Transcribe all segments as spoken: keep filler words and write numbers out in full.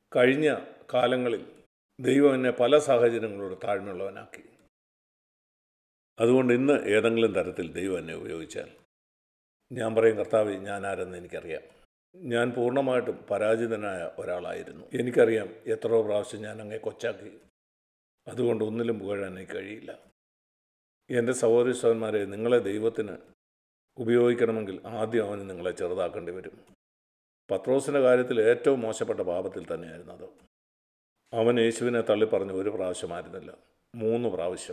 കഴിഞ്ഞ കാലങ്ങളിൽ ദൈവം എന്നെ പല സാഹചര്യങ്ങളോട് താഴ്മയുള്ളവനാക്കി. അതുകൊണ്ട് ഇന്ന് ഏതെങ്കിലും തരത്തിൽ ദൈവം എന്നെ ഉപയോഗിച്ചാൽ ഞാൻ പറയും, കർത്താവേ, ഞാൻ ആരെന്ന് എനിക്കറിയാം. ഞാൻ പൂർണ്ണമായിട്ടും പരാജിതനായ ഒരാളായിരുന്നു. എനിക്കറിയാം എത്രയോ പ്രാവശ്യം ഞാൻ അങ്ങേ കൊച്ചാക്കി. അതുകൊണ്ട് ഒന്നിലും പുകഴാൻ എനിക്ക് കഴിയില്ല. എൻ്റെ സഹോദരി സഹോദരന്മാരെ, നിങ്ങളെ ദൈവത്തിന് ഉപയോഗിക്കണമെങ്കിൽ ആദ്യം അവന് നിങ്ങളെ ചെറുതാക്കേണ്ടി വരും. പത്രോസിൻ്റെ കാര്യത്തിൽ ഏറ്റവും മോശപ്പെട്ട പാപത്തിൽ തന്നെയായിരുന്നു അത്. അവൻ യേശുവിനെ തള്ളിപ്പറഞ്ഞ് ഒരു പ്രാവശ്യമായിരുന്നില്ല, മൂന്ന് പ്രാവശ്യം.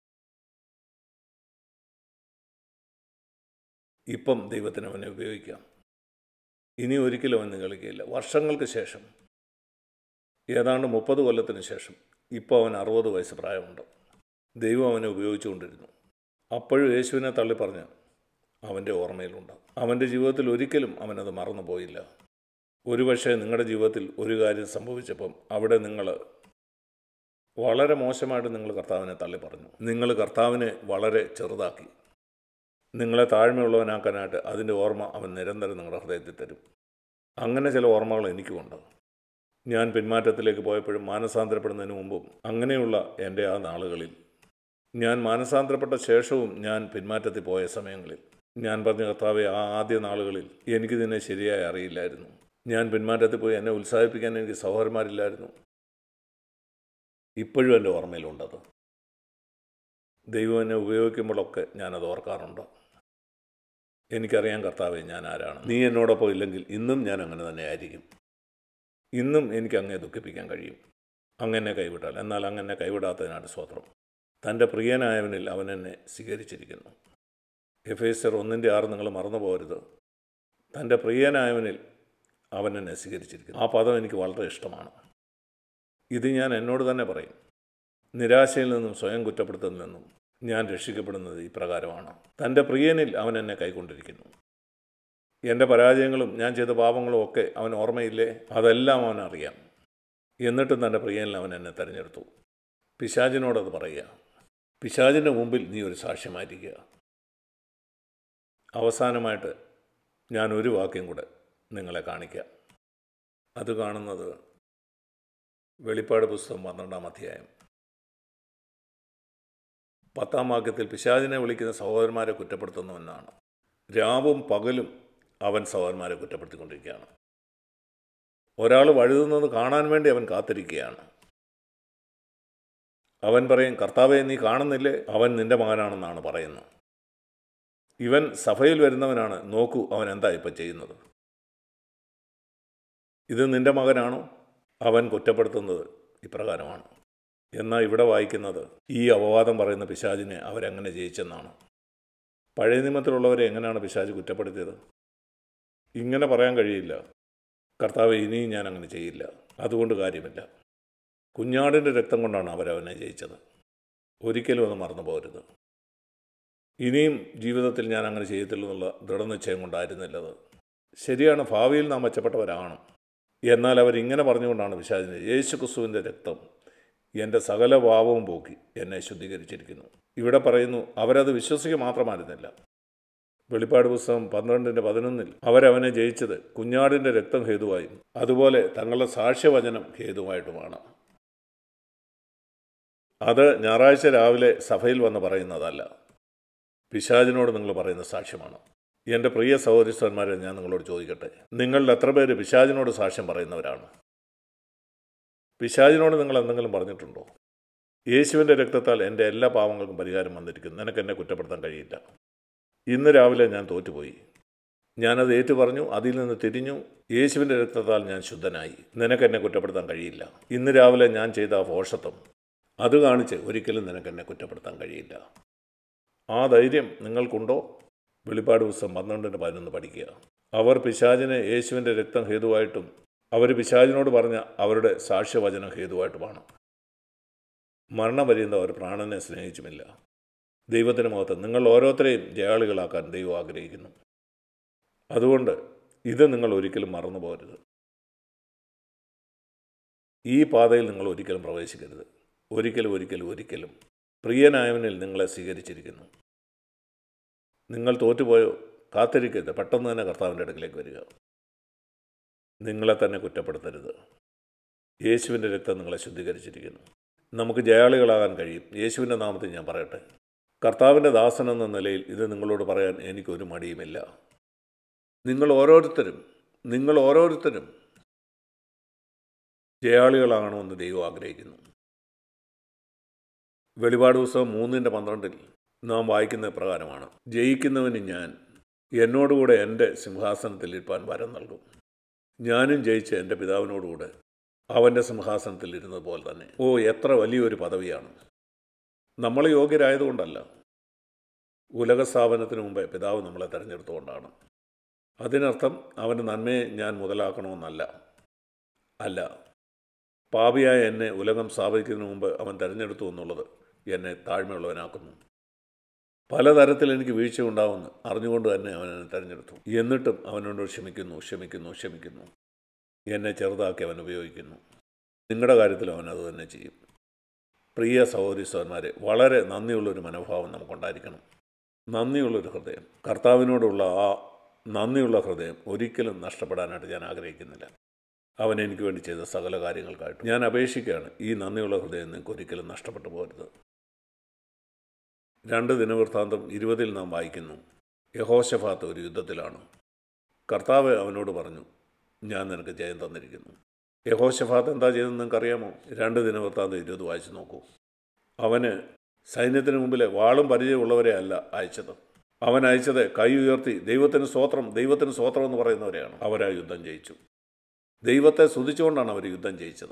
ഇപ്പം ദൈവത്തിന് അവനെ ഉപയോഗിക്കാം. ഇനി ഒരിക്കലും അവൻ നിഗളിക്കുകയില്ല. വർഷങ്ങൾക്ക് ശേഷം, ഏതാണ്ട് മുപ്പത് കൊല്ലത്തിന് ശേഷം, ഇപ്പോൾ അവൻ അറുപത് വയസ്സ് പ്രായമുണ്ട്. ദൈവം അവനെ ഉപയോഗിച്ചുകൊണ്ടിരുന്നു. അപ്പോഴും യേശുവിനെ തള്ളിപ്പറഞ്ഞ് അവൻ്റെ ഓർമ്മയിലുണ്ട്. അവൻ്റെ ജീവിതത്തിൽ ഒരിക്കലും അവനത് മറന്നു പോയില്ല. ഒരുപക്ഷെ നിങ്ങളുടെ ജീവിതത്തിൽ ഒരു കാര്യം സംഭവിച്ചപ്പം അവിടെ നിങ്ങൾ വളരെ മോശമായിട്ട് നിങ്ങൾ കർത്താവിനെ തള്ളിപ്പറഞ്ഞു. നിങ്ങൾ കർത്താവിനെ വളരെ ചെറുതാക്കി. നിങ്ങളെ താഴ്മയുള്ളവനാക്കാനായിട്ട് അതിൻ്റെ ഓർമ്മ അവൻ നിരന്തരം നിങ്ങളുടെ ഹൃദയത്തിൽ തരും. അങ്ങനെ ചില ഓർമ്മകൾ എനിക്കുമുണ്ട്. ഞാൻ പിന്മാറ്റത്തിലേക്ക് പോയപ്പോഴും മാനസാന്തരപ്പെടുന്നതിന് മുമ്പും അങ്ങനെയുള്ള എൻ്റെ ആ നാളുകളിൽ, ഞാൻ മാനസാന്തരപ്പെട്ട ശേഷവും ഞാൻ പിന്മാറ്റത്തിൽ പോയ സമയങ്ങളിൽ ഞാൻ പറഞ്ഞ, കർത്താവെ, ആ ആദ്യ നാളുകളിൽ എനിക്കിതിനെ ശരിയായി അറിയില്ലായിരുന്നു. ഞാൻ പിന്മാറ്റത്തിൽ പോയി എന്നെ ഉത്സാഹിപ്പിക്കാൻ എനിക്ക് സഹോദരന്മാരില്ലായിരുന്നു. ഇപ്പോഴും എൻ്റെ ഓർമ്മയിലുണ്ടത്. ദൈവം എന്നെ ഉപയോഗിക്കുമ്പോഴൊക്കെ ഞാനത് ഓർക്കാറുണ്ട്. എനിക്കറിയാം, കർത്താവെ, ഞാൻ ആരാണ്. നീ എന്നോടൊപ്പം ഇല്ലെങ്കിൽ ഇന്നും ഞാൻ അങ്ങനെ തന്നെ ആയിരിക്കും. ഇന്നും എനിക്ക് അങ്ങേ ദുഃഖിപ്പിക്കാൻ കഴിയും, അങ്ങനെ കൈവിട്ടാൽ. എന്നാൽ അങ്ങനെ കൈവിടാത്തതിനാണ് സ്തോത്രം. തൻ്റെ പ്രിയനായവനിൽ അവൻ എന്നെ സ്വീകരിച്ചിരിക്കുന്നു. എഫേസ്യർ ഒന്നിൻ്റെ ആറ് നിങ്ങൾ മറന്നു പോകരുത്. തൻ്റെ പ്രിയനായവനിൽ അവൻ എന്നെ സ്വീകരിച്ചിരിക്കുന്നു. ആ പദം എനിക്ക് വളരെ ഇഷ്ടമാണ്. ഇത് ഞാൻ എന്നോട് തന്നെ പറയും. നിരാശയിൽ നിന്നും സ്വയം കുറ്റപ്പെടുത്തുന്നതിൽ നിന്നും ഞാൻ രക്ഷിക്കപ്പെടുന്നത് ഇപ്രകാരമാണ്. തൻ്റെ പ്രിയനിൽ അവൻ എന്നെ കൈക്കൊണ്ടിരിക്കുന്നു. എൻ്റെ പരാജയങ്ങളും ഞാൻ ചെയ്ത പാപങ്ങളും ഒക്കെ അവൻ ഓർമ്മയില്ലേ? അതെല്ലാം അവൻ അറിയാം. എന്നിട്ടും തൻ്റെ പ്രിയനിൽ അവൻ എന്നെ തിരഞ്ഞെടുത്തു. പിശാചിനോടത് പറയുക. പിശാചിൻ്റെ മുമ്പിൽ നീ ഒരു സാക്ഷ്യമായിരിക്കുക. അവസാനമായിട്ട് ഞാൻ ഒരു വാക്യം കൂടെ നിങ്ങളെ കാണിക്കാം. അത് കാണുന്നത് വെളിപ്പാട് പുസ്തകം പന്ത്രണ്ടാം അധ്യായം പത്താം വാക്യത്തിൽ പിശാചിനെ വിളിക്കുന്ന സഹോദരന്മാരെ കുറ്റപ്പെടുത്തുന്നുവെന്നാണ്. രാവും പകലും അവൻ സഹോദരന്മാരെ കുറ്റപ്പെടുത്തിക്കൊണ്ടിരിക്കുകയാണ്. ഒരാൾ വഴുതുന്നത് കാണാൻ വേണ്ടി അവൻ കാത്തിരിക്കുകയാണ്. അവൻ പറയും, കർത്താവെ, നീ കാണുന്നില്ലേ? അവൻ നിൻ്റെ മകനാണെന്നാണ് പറയുന്നത്. ഇവൻ സഭയിൽ വരുന്നവനാണ്. നോക്കൂ, അവൻ എന്താ ഇപ്പം ചെയ്യുന്നത്? ഇത് നിൻ്റെ മകനാണോ? അവൻ കുറ്റപ്പെടുത്തുന്നത് ഇപ്രകാരമാണ്. എന്നാൽ ഇവിടെ വായിക്കുന്നത് ഈ അപവാദം പറയുന്ന പിശാചിനെ അവരെങ്ങനെ ജയിച്ചെന്നാണ്. പഴയ നിയമത്തിലുള്ളവരെ എങ്ങനെയാണ് പിശാച് കുറ്റപ്പെടുത്തിയത്? ഇങ്ങനെ പറയാൻ കഴിയില്ല, കർത്താവ്, ഇനിയും ഞാൻ അങ്ങനെ ചെയ്യില്ല, അതുകൊണ്ട് കാര്യമില്ല. കുഞ്ഞാടിൻ്റെ രക്തം കൊണ്ടാണ് അവരവനെ ജയിച്ചത്. ഒരിക്കലും അത് മറന്നു പോകരുത്. ഇനിയും ജീവിതത്തിൽ ഞാൻ അങ്ങനെ ചെയ്യത്തില്ലെന്നുള്ള ദൃഢനിശ്ചയം കൊണ്ടായിരുന്നില്ലത്. ശരിയാണ്, ഭാവിയിൽ നാം മെച്ചപ്പെട്ടവരാണ്. എന്നാൽ അവരിങ്ങനെ പറഞ്ഞുകൊണ്ടാണ് പിശാചിനെ, യേശു ക്രിസ്തുവിൻ്റെ രക്തം എൻ്റെ സകല പാപവും പോക്കി എന്നെ ശുദ്ധീകരിച്ചിരിക്കുന്നു. ഇവിടെ പറയുന്നു, അവരത് വിശ്വസിക്കുക മാത്രമായിരുന്നില്ല. വെളിപ്പാട് പുസ്തകം പന്ത്രണ്ടിൻ്റെ പതിനൊന്നിൽ അവരവനെ ജയിച്ചത് കുഞ്ഞാടിൻ്റെ രക്തം ഹേതുവായും അതുപോലെ തങ്ങളുടെ സാക്ഷ്യവചനം ഹേതുവായിട്ടുമാണ്. അത് ഞായറാഴ്ച രാവിലെ സഭയിൽ വന്ന് പറയുന്നതല്ല, പിശാചിനോട് നിങ്ങൾ പറയുന്ന സാക്ഷ്യമാണ്. എൻ്റെ പ്രിയ സഹോദരന്മാരെ, ഞാൻ നിങ്ങളോട് ചോദിക്കട്ടെ, നിങ്ങളിൽ എത്ര പേര് പിശാചിനോട് സാക്ഷ്യം പറയുന്നവരാണ്? പിശാചിനോട് നിങ്ങൾ എന്തെങ്കിലും പറഞ്ഞിട്ടുണ്ടോ? യേശുവിൻ്റെ രക്തത്താൽ എൻ്റെ എല്ലാ പാവങ്ങൾക്കും പരിഹാരം വന്നിരിക്കുന്നു, നിനക്ക് എന്നെ കുറ്റപ്പെടുത്താൻ കഴിയില്ല. ഇന്ന് രാവിലെ ഞാൻ തോറ്റുപോയി. ഞാനത് ഏറ്റു പറഞ്ഞു, അതിൽ നിന്ന് തിരിഞ്ഞു. യേശുവിൻ്റെ രക്തത്താൽ ഞാൻ ശുദ്ധനായി, നിനക്ക് എന്നെ കുറ്റപ്പെടുത്താൻ കഴിയില്ല. ഇന്ന് രാവിലെ ഞാൻ ചെയ്ത ആ ഭോഷത്വം അത് കാണിച്ച് ഒരിക്കലും നിനക്ക് എന്നെ കുറ്റപ്പെടുത്താൻ കഴിയില്ല. ആ ധൈര്യം നിങ്ങൾക്കുണ്ടോ? വെളിപ്പാട് പുസ്തകം പന്ത്രണ്ടിൻ്റെ പതിനൊന്ന് പഠിക്കുക. അവർ പിശാചിനെ യേശുവിൻ്റെ രക്തം ഹേതുവായിട്ടും അവർ പിശാചിനോട് പറഞ്ഞ അവരുടെ സാക്ഷ്യവചനം ഹേതുവായിട്ടുമാണ്. മരണപര്യന്തം അവർ പ്രാണനെ സ്നേഹിച്ചുമില്ല. ദൈവത്തിന് മുഖത്ത് നിങ്ങൾ ഓരോരുത്തരെയും ജയാളികളാക്കാൻ ദൈവം ആഗ്രഹിക്കുന്നു. അതുകൊണ്ട് ഇത് നിങ്ങൾ ഒരിക്കലും മറന്നു പോകരുത്. ഈ പാതയിൽ നിങ്ങൾ ഒരിക്കലും പ്രവേശിക്കരുത്. ഒരിക്കലും ഒരിക്കലും ഒരിക്കലും പ്രിയനായവനിൽ നിങ്ങളെ സ്വീകരിച്ചിരിക്കുന്നു. നിങ്ങൾ തോറ്റുപോയോ? കാത്തിരിക്കരുത്. പെട്ടെന്ന് തന്നെ കർത്താവിൻ്റെ അടുക്കിലേക്ക് വരിക. നിങ്ങളെ തന്നെ കുറ്റപ്പെടുത്തരുത്. യേശുവിൻ്റെ രക്തം നിങ്ങളെ ശുദ്ധീകരിച്ചിരിക്കുന്നു. നമുക്ക് ജയാളികളാകാൻ കഴിയും. യേശുവിൻ്റെ നാമത്തിൽ ഞാൻ പറയട്ടെ, കർത്താവിൻ്റെ ദാസൻ എന്ന നിലയിൽ ഇത് നിങ്ങളോട് പറയാൻ എനിക്കൊരു മടിയുമില്ല. നിങ്ങൾ ഓരോരുത്തരും നിങ്ങൾ ഓരോരുത്തരും ജയാളികളാകണമെന്ന് ദൈവം ആഗ്രഹിക്കുന്നു. വെളിപാട് പുസ്തകം മൂന്നിൻ്റെ പന്ത്രണ്ടിൽ നാം വായിക്കുന്ന പ്രകാരമാണ്, ജയിക്കുന്നവന് ഞാൻ എന്നോടുകൂടെ എൻ്റെ സിംഹാസനത്തിൽ ഇരിപ്പാൻ വരം നൽകും. ഞാനും ജയിച്ച് എൻ്റെ പിതാവിനോടുകൂടെ അവൻ്റെ സിംഹാസനത്തിൽ ഇരുന്നത് പോലെ തന്നെ. ഓ, എത്ര വലിയൊരു പദവിയാണ്! നമ്മൾ യോഗ്യരായതുകൊണ്ടല്ല, ഉലകസ്ഥാപനത്തിന് മുമ്പേ പിതാവ് നമ്മളെ തിരഞ്ഞെടുത്തുകൊണ്ടാണ്. അതിനർത്ഥം അവൻ്റെ നന്മയെ ഞാൻ മുതലാക്കണമെന്നല്ല. അല്ല, പാപിയായ എന്നെ ഉലകം സ്ഥാപിക്കുന്നതിന് മുമ്പ് അവൻ തിരഞ്ഞെടുത്തു എന്നുള്ളത് എന്നെ താഴ്മയുള്ളവനാക്കുന്നു. പലതരത്തിൽ എനിക്ക് വീഴ്ച ഉണ്ടാവുമെന്ന് അറിഞ്ഞുകൊണ്ട് തന്നെ അവൻ എന്നെ തിരഞ്ഞെടുത്തു. എന്നിട്ടും അവനോട് ക്ഷമിക്കുന്നു ക്ഷമിക്കുന്നു ക്ഷമിക്കുന്നു എന്നെ ചെറുതാക്കി അവൻ ഉപയോഗിക്കുന്നു. നിങ്ങളുടെ കാര്യത്തിൽ അവൻ അത് തന്നെ ചെയ്യും. പ്രിയ സഹോദരി സഹോദരന്മാരെ, വളരെ നന്ദിയുള്ളൊരു മനോഭാവം നമുക്കുണ്ടായിരിക്കണം. നന്ദിയുള്ളൊരു ഹൃദയം, കർത്താവിനോടുള്ള ആ നന്ദിയുള്ള ഹൃദയം ഒരിക്കലും നഷ്ടപ്പെടാനായിട്ട് ഞാൻ ആഗ്രഹിക്കുന്നില്ല. അവൻ എനിക്ക് വേണ്ടി ചെയ്ത സകല കാര്യങ്ങൾക്കായിട്ട് ഞാൻ അപേക്ഷിക്കുകയാണ്, ഈ നന്ദിയുള്ള ഹൃദയം നിങ്ങൾക്ക് ഒരിക്കലും നഷ്ടപ്പെട്ടു പോകരുത്. രണ്ട് ദിനവൃത്താന്തം ഇരുപതിൽ നാം വായിക്കുന്നു, യഹോശഫാത്ത് ഒരു യുദ്ധത്തിലാണ്. കർത്താവ് അവനോട് പറഞ്ഞു, ഞാൻ നിനക്ക് ജയം തന്നിരിക്കുന്നു. യഹോശഫാത്ത് എന്താ ചെയ്തതെന്ന് നിങ്ങൾക്കറിയാമോ? രണ്ട് ദിനവൃത്താന്തം ഇരുപത് വായിച്ചു നോക്കൂ. അവന് സൈന്യത്തിന് മുമ്പിൽ വാളും പരിചയമുള്ളവരെ അല്ല അയച്ചത്. അവൻ അയച്ചത് കൈ ഉയർത്തി ദൈവത്തിന് സ്തോത്രം ദൈവത്തിന് സ്തോത്രം എന്ന് പറയുന്നവരെയാണ്. അവരാ യുദ്ധം ജയിച്ചു. ദൈവത്തെ സ്തുതിച്ചുകൊണ്ടാണ് അവർ യുദ്ധം ജയിച്ചത്.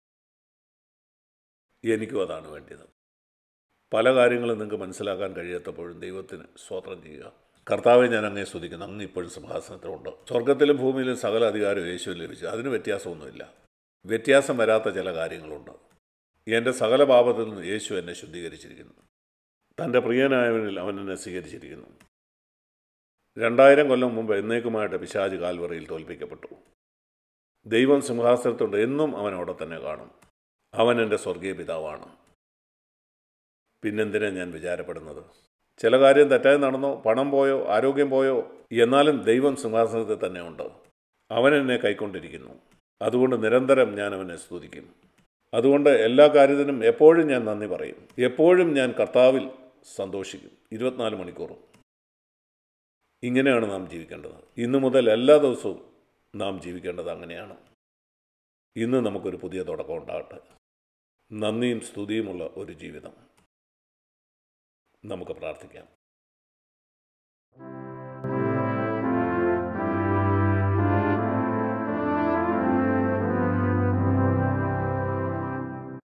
എനിക്കും അതാണ് വേണ്ടത്. പല കാര്യങ്ങളും നിങ്ങൾക്ക് മനസ്സിലാക്കാൻ കഴിയാത്തപ്പോഴും ദൈവത്തിന് സ്തോത്രം ചെയ്യുക. കർത്താവെ, ഞാൻ അങ്ങേ സ്തുതിക്കുന്നു, അങ്ങ് ഇപ്പോഴും സിംഹാസനത്തിലുണ്ട്. സ്വർഗത്തിലും ഭൂമിയിലും സകല അധികാരവും യേശുവിൽ ലഭിച്ചു. അതിന് വ്യത്യാസമൊന്നുമില്ല. വ്യത്യാസം വരാത്ത ചില കാര്യങ്ങളുണ്ട്. എൻ്റെ സകല പാപത്തിൽ നിന്ന് യേശു എന്നെ ശുദ്ധീകരിച്ചിരിക്കുന്നു. തൻ്റെ പ്രിയനായവനിൽ അവൻ എന്നെ സ്വീകരിച്ചിരിക്കുന്നു. രണ്ടായിരം കൊല്ലം മുമ്പ് എന്നേക്കുമായിട്ട് പിശാച് കാൽവറിയിൽ തോൽപ്പിക്കപ്പെട്ടു. ദൈവം സിംഹാസനത്തുണ്ട്. എന്നും അവൻ അവിടെ തന്നെ കാണും. അവൻ എൻ്റെ സ്വർഗീയ പിതാവാണ്. പിന്നെന്തിനാ ഞാൻ വിചാരപ്പെടുന്നത്? ചില കാര്യം തെറ്റായി നടന്നോ, പണം പോയോ, ആരോഗ്യം പോയോ, എന്നാലും ദൈവം സിംഹാസനത്തിൽ തന്നെ ഉണ്ട്. അവൻ എന്നെ കൈക്കൊണ്ടിരിക്കുന്നു. അതുകൊണ്ട് നിരന്തരം ഞാൻ അവനെ സ്തുതിക്കും. അതുകൊണ്ട് എല്ലാ കാര്യത്തിനും എപ്പോഴും ഞാൻ നന്ദി പറയും. എപ്പോഴും ഞാൻ കർത്താവിൽ സന്തോഷിക്കും, ഇരുപത്തിനാല് മണിക്കൂറും. ഇങ്ങനെയാണ് നാം ജീവിക്കേണ്ടത്. ഇന്നു മുതൽ എല്ലാ ദിവസവും നാം ജീവിക്കേണ്ടത് അങ്ങനെയാണ്. ഇന്ന് നമുക്കൊരു പുതിയ തുടക്കം ഉണ്ടാകട്ടെ. നന്ദിയും സ്തുതിയുമുള്ള ഒരു ജീവിതം. നമുക്ക് പ്രാർത്ഥിക്കാം.